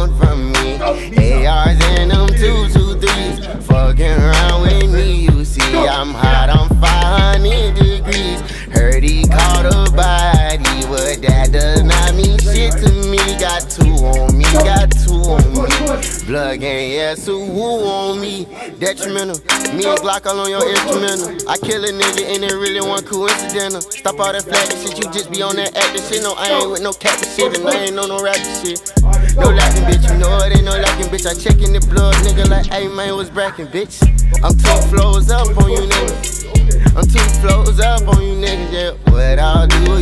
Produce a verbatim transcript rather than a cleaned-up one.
want from me? A Rs and them two two threes, fucking around with me. You see, I'm hot, I'm five hundred degrees. Heard he caught a body, but that does not mean shit to me. Got two on me, got two on me. Blood gang, yeah, so woo on me. Detrimental, me and Glock all on your instrumental. I kill a nigga and it really wasn't coincidental. Stop all that flagging shit, you just be on that acting shit. No, I ain't with no capping shit, and I ain't on no rapping shit. No lacking, bitch, you know it ain't no lacking, bitch. I checkin' the blood, nigga, like, hey man, what's brackin', bitch? I'm two flows up on you, nigga. I'm two flows up on you, nigga, yeah. What I'll do